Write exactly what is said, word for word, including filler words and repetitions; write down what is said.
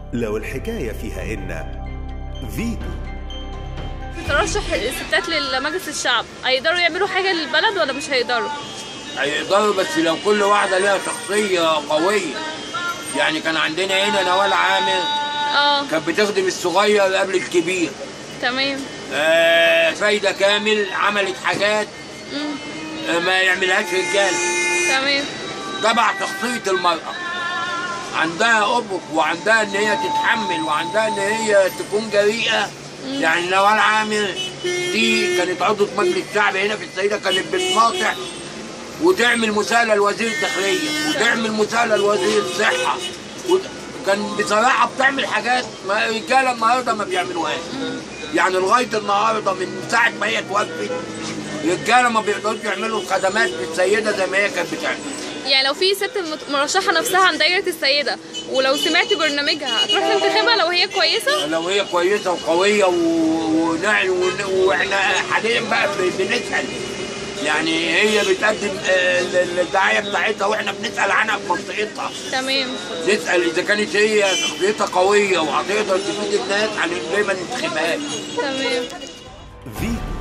لو الحكاية فيها إن فيتو. ترشح الستات لمجلس الشعب هيقدروا يعملوا حاجة للبلد ولا مش هيقدروا؟ هيقدروا بس لو كل واحدة ليها شخصية قوية. يعني كان عندنا هنا نوال عامر اه كانت بتخدم الصغير قبل الكبير. تمام. آه فايدة كامل عملت حاجات امم ما يعملهاش رجالة. تمام. تبع شخصية المرأة، عندها أبق وعندها إن هي تتحمل وعندها إن هي تكون جريئة. مم. يعني نوال عامر دي كانت عضوة مجلس الشعب هنا في السيدة، كانت بتناصح وتعمل مساءلة لوزير الداخلية وتعمل مساءلة لوزير الصحة. كان بصراحة بتعمل حاجات ما الرجالة النهارده ما بيعملوهاش. يعني لغاية النهارده من ساعة ما هي توفت الرجالة ما بيقدروش يعملوا الخدمات للسيدة زي ما هي كانت بتعمل. يعني لو في ست مرشحة نفسها عن دايرة السيدة ولو سمعت برنامجها هتروح تنتخبها لو هي كويسة؟ لو هي كويسة وقوية ونعلن واحنا حاليا بقى بنسأل. يعني هي بتقدم الدعاية بتاعتها واحنا بنسأل عنها في منطقتها. تمام. نسأل إذا كانت هي شخصيتها قوية وهتقدر تفيد الناس على ليه ما ننتخبهاش. تمام. فيتو.